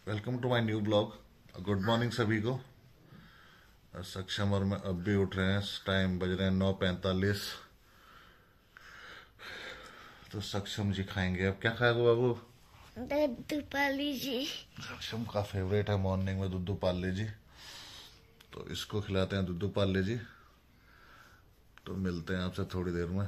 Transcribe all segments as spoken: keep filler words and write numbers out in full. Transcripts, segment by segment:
Welcome to my new blog. Good morning सभी को। सक्षम और मैं अब भी उठ रहे हैं। टाइम बज रहे हैं नौ पैंतालीस। तो सक्षम जी खाएंगे। अब क्या खाएगा बाबू? दूध पाली जी। सक्षम का फेवरेट है मॉर्निंग में दूध पाले जी, तो इसको खिलाते हैं दूध पाले जी। तो मिलते हैं आपसे थोड़ी देर में।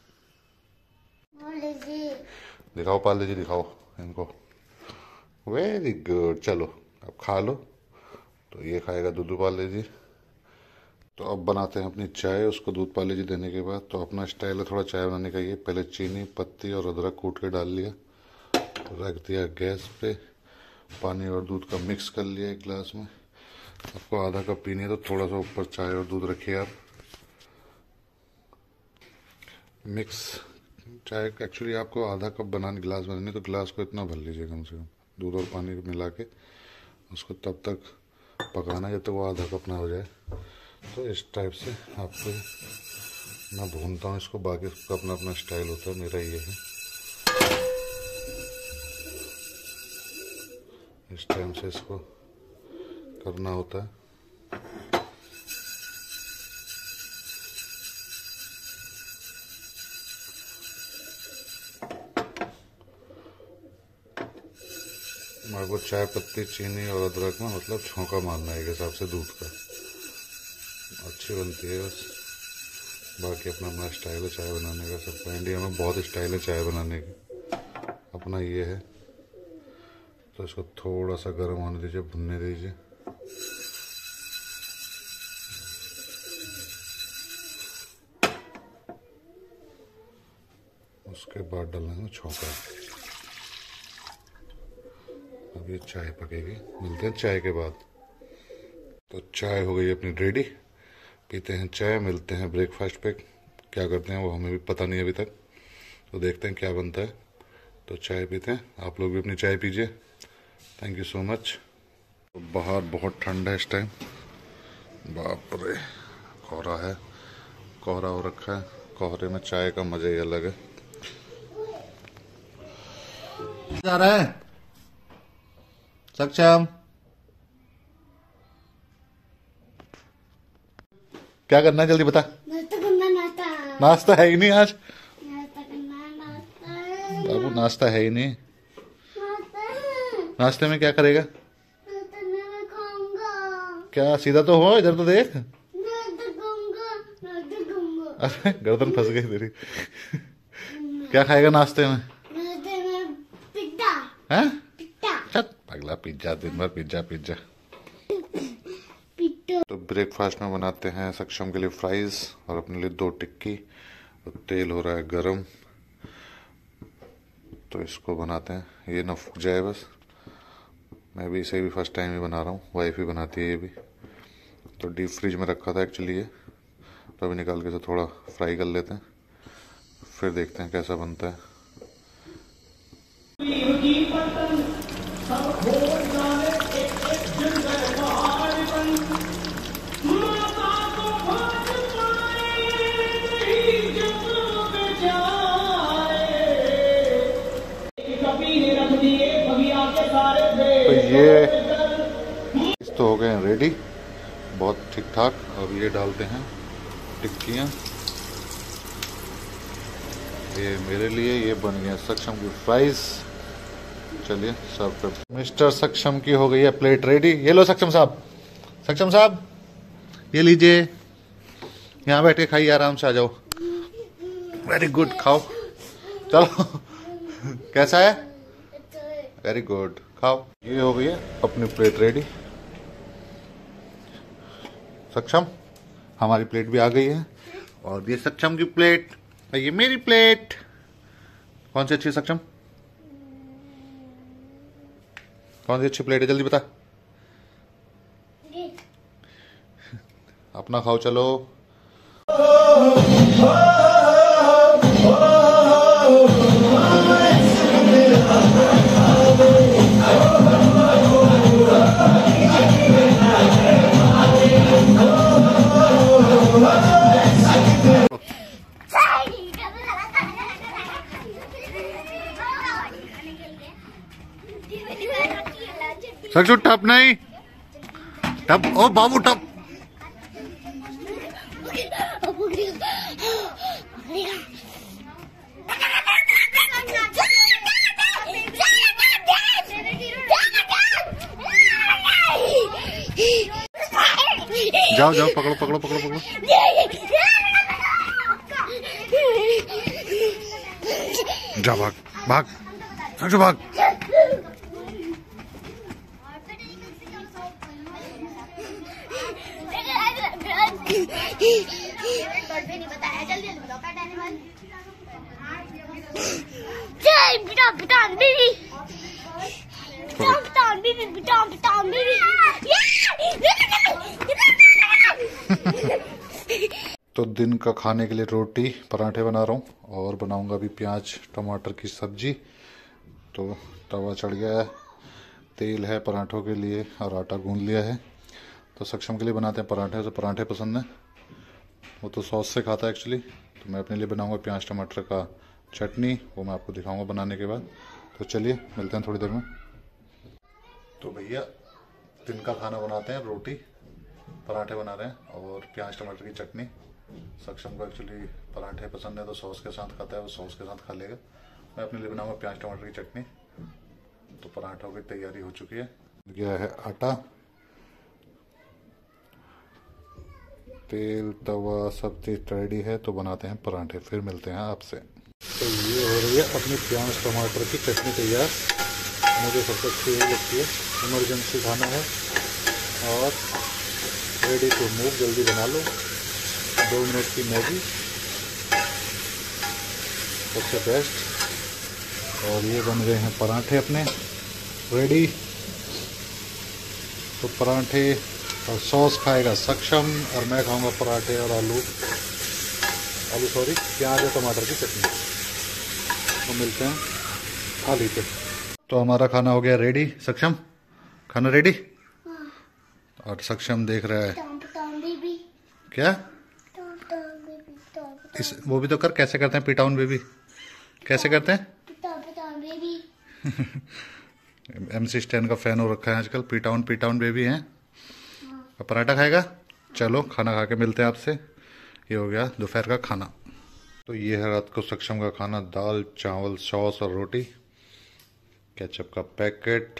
दिखाओ पाले जी, दिखाओ इनको। वेरी गुड, चलो अब खा लो। तो ये खाएगा दूध पाले जी। तो अब बनाते हैं अपनी चाय। उसको दूध पाले जी देने के बाद तो अपना स्टाइल है थोड़ा चाय बनाने का। ये पहले चीनी, पत्ती और अदरक कूट के डाल लिया, रख दिया गैस पे। पानी और दूध का मिक्स कर लिया एक गिलास में। आपको आधा कप पीनी है तो थोड़ा सा ऊपर चाय और दूध रखिए आप। मिक्स चाय एक्चुअली आपको आधा कप बनाने गिलास बनानी, तो गिलास को इतना भर लीजिए कम से कम। दूध और पानी मिला के उसको तब तक पकाना जब तक वो आधा कप ना हो जाए। तो इस टाइप से आपको मैं भूनता हूँ इसको। बाकी सबका अपना अपना स्टाइल होता है, मेरा ये है। इस टाइम से इसको करना होता है। हमारे को चाय पत्ती, चीनी और अदरक में मतलब छौंका मारना है एक हिसाब से दूध का। अच्छी बनती है बस। बाकी अपना अपना स्टाइल है चाय बनाने का। सबका इंडिया में बहुत स्टाइल है चाय बनाने की, अपना ये है। तो इसको थोड़ा सा गर्म होने दीजिए, भुनने दीजिए। उसके बाद डालेंगे छौंका। अब ये चाय पकेगी, मिलते हैं चाय के बाद। तो चाय हो गई अपनी रेडी। पीते हैं चाय, मिलते हैं ब्रेकफास्ट पे। क्या करते हैं वो हमें भी पता नहीं अभी तक, तो देखते हैं क्या बनता है। तो चाय पीते हैं, आप लोग भी अपनी चाय पीजिए। Thank you so much. बाहर बहुत ठंड है इस टाइम। बाप रे, कोहरा है, कोहरा हो रखा है। कोहरे में चाय का मजा ही अलग है। जा रहा है सक्षम? क्या करना है जल्दी बता। नाश्ता करना। नाश्ता नाश्ता है ही नहीं आज नाश्ता करना। नाश्ता बाबू, नाश्ता है ही नहीं। नाश्ता नाश्ते में क्या करेगा? नाश्ता मैं खाऊंगा। क्या सीधा तो हो, इधर तो देख। नाश्ता खाऊंगा। नाश्ता खाऊंगा। अरे गर्दन फंस गई तेरी। क्या खाएगा नाश्ते में? नाश्ते में पिज्जा। हैं? पिज्जा चल अगला पिज्जा, दिन भर पिज्जा पिज्जा। पिज्जा। तो ब्रेकफास्ट में बनाते हैं सक्षम के लिए फ्राइज और अपने लिए दो टिक्की। और तेल हो रहा है गरम, तो इसको बनाते हैं। ये ना फूक जाए बस। मैं भी इसे भी फर्स्ट टाइम ही बना रहा हूँ, वाइफ ही बनाती है ये भी। तो डीप फ्रिज में रखा था एक्चुअली ये, तो अभी निकाल के इसे थोड़ा फ्राई कर लेते हैं, फिर देखते हैं कैसा बनता है। तो ये तो हो गए हैं रेडी, बहुत ठीक ठाक। अब ये डालते हैं टिक्कियाँ। ये मेरे लिए ये बन गया सक्षम की फ्राइज। चलिए सर्व कर। मिस्टर सक्षम की हो गई है प्लेट रेडी। ये लो सक्षम साहब, सक्षम साहब ये लीजिए, यहाँ बैठ के खाइए, आराम से आ जाओ। वेरी गुड, खाओ चलो। कैसा है? वेरी गुड, खाओ। ये हो गई है अपनी प्लेट रेडी। सक्षम, हमारी प्लेट भी आ गई है। और ये सक्षम की प्लेट, ये मेरी प्लेट। कौन सी अच्छी है सक्षम? कौन सी अच्छी प्लेट है, जल्दी बता। अपना खाओ चलो। सक्शु टप नहीं, टप ओ बाबू टप। जाओ जाओ पकड़ो पकड़ो पकड़ो पकड़ो। जा भाग भाग सक्शु भाग। तो दिन का खाने के लिए रोटी पराठे बना रहा हूँ और बनाऊंगा अभी प्याज टमाटर की सब्जी। तो तवा चढ़ गया है, तेल है पराठों के लिए और आटा गूंद लिया है। तो सक्षम के लिए बनाते हैं पराठे, तो पराठे पसंद है, वो तो सॉस से खाता है एक्चुअली। तो मैं अपने लिए बनाऊंगा प्याज टमाटर का चटनी, वो मैं आपको दिखाऊंगा बनाने के बाद। तो चलिए मिलते हैं थोड़ी देर में। तो भैया दिन का खाना बनाते हैं, रोटी पराठे बना रहे हैं और प्याज टमाटर की चटनी। सक्षम को एक्चुअली पराठे पसंद है तो सॉस के साथ खाता है, वो सॉस के साथ खा लेगा। मैं अपने लिए बनाऊंगा प्याज टमाटर की चटनी। तो पराठों की तैयारी हो चुकी है, गया है आटा, तेल तवा सब चीज रेडी है। तो बनाते हैं पराठे, फिर मिलते हैं आपसे। तो ये हो रही है अपनी प्याज टमाटर की चटनी तैयार। मुझे सबसे अच्छी यही लगती है, इमरजेंसी खाना है और रेडी टू मूव, जल्दी बना लो, दो मिनट की मैगी सबसे बेस्ट। और ये बन गए हैं पराठे अपने रेडी। तो पराठे और सॉस खाएगा सक्षम और मैं खाऊंगा पराठे और आलू आलू सॉरी प्याज और टमाटर की चटनी। तो मिलते हैं थाली पे। तो हमारा खाना हो गया रेडी। सक्षम खाना रेडी। और सक्षम देख रहा है क्या इस, वो भी तो कर, कैसे करते हैं पीटाउन बेबी, कैसे करते हैं? एमसी स्टैन का फैन हो रखा है आजकल, पीटाउन पीटाउन बेबी है। अब पराठा खाएगा। चलो खाना खा के मिलते हैं आपसे। ये हो गया दोपहर का खाना। तो ये है रात को सक्षम का खाना, दाल चावल सॉस और रोटी, केचप का पैकेट।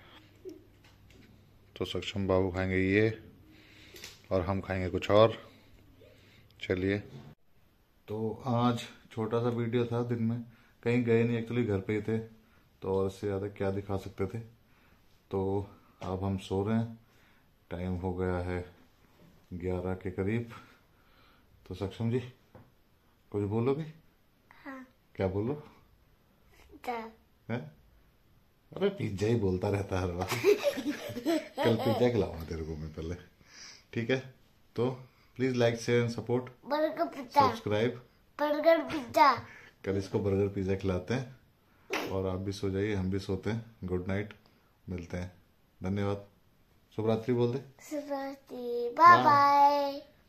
तो सक्षम बाबू खाएंगे ये और हम खाएंगे कुछ और। चलिए, तो आज छोटा सा वीडियो था, दिन में कहीं गए नहीं, एक्चुअली घर पे ही थे। तो और इससे ज़्यादा क्या दिखा सकते थे। तो अब हम सो रहे हैं, टाइम हो गया है ग्यारह के करीब। तो सक्षम जी कुछ बोलोगे? हाँ। क्या बोलो? है? अरे पिज्जा ही बोलता रहता है हर बार। कल पिज्जा खिलाऊंगा तेरे को मैं पहले, ठीक है? तो please like share and support, burger pizza, subscribe. Burger pizza. कल इसको बर्गर पिज्जा खिलाते हैं। और आप भी सो जाइए, हम भी सोते हैं। गुड नाइट, मिलते हैं। धन्यवाद। शुभ रात्रि बोल दे। शुभ रात्रि, बाय बाय।